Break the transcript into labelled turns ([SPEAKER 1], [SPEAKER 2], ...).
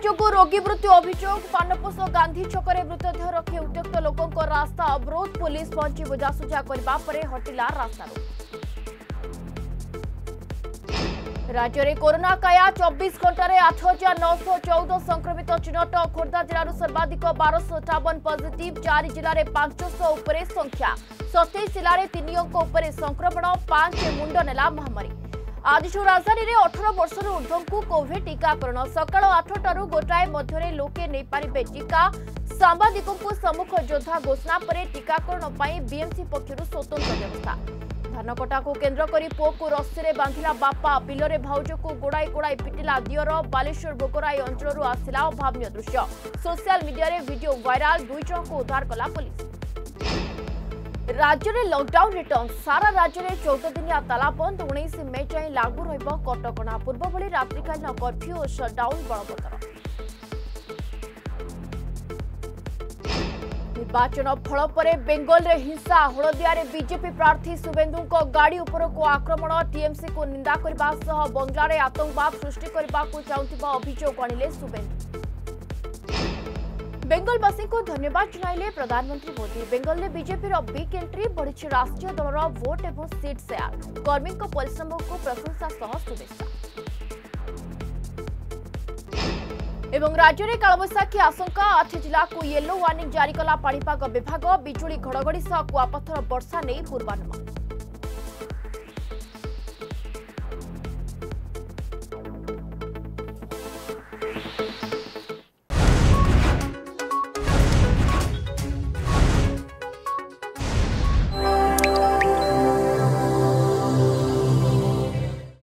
[SPEAKER 1] जोगु रोगी मृत्यु अभियोग पानपोष गांधी छकरे मृतदेह रखी उत्त्यक्त लोकों रास्ता अवरोध पुलिस पहुंची बुझासुझा करबा परे हटिला रास्ता राज्य में कोरोना काया 24 घंटे 8,914 संक्रमित चिन्हट खोर्धा जिलूर सर्वाधिक 1258 पॉजिटिव 4 जिले में 500 उपरे संख्या 27 जिले में 3 अंक उपरे संक्रमण 5 मुंड नेला महामारी आज राजधानी में 18 वर्षर ऊर्ध्व को कोविड टीकाकरण सकाल 8 गोटाए मध्य लोके नहीं पारे टीका सांबादिकों को सम्मुख योद्धा घोषणा पर टीकाकरण बीएमसी पक्षर स्वतंत्र व्यवस्था धानकटा को केन्द्र कर पुओ को रस्सी बांधिला बापा बिलरे भाउज को गोड़ाई गोड़ाई पिटिला दियर बालेश्वर बोगराई अंचल आसला अभाव्य दृश्य सोशल मीडिया रे वीडियो वायरल 2 जन को उद्धार कला पुलिस राज्य में लॉकडाउन रिटर्न सारा राज्य में 14 दिनिया ताला बंद 19 मे जाए लागू रहिबो कटकणा पूर्व भली रात्रिकालीन कर्फ्यू और शटडाउन बलवत्तर निर्वाचन फल पर बेंगल रे हिंसा हलदिया रे बीजेपी प्रार्थी शुभेन्दु को गाड़ी उपर को आक्रमण टीएमसी को निंदा करबा सह बंगला रे आतंकवाद सृष्टि करबा को चाहुथिबा अभियोग आनिले शुभेन्दु बेंगलवासी को धन्यवाद जनाइले प्रधानमंत्री मोदी बेंगल में बीजेपी बिग एंट्री बढ़ी राष्ट्रीय दलर वोट और सीट शेयर कर्मी परिश्रम को प्रशंसा सह शुभेच्छा एवं राज्य में कालबैशाखी आशंका 8 जिला को येलो वार्निंग जारी कला पाणीपाग विभाग बिजुली घड़घड़ी सह कुआपथर वर्षा नहीं पूर्वानुमान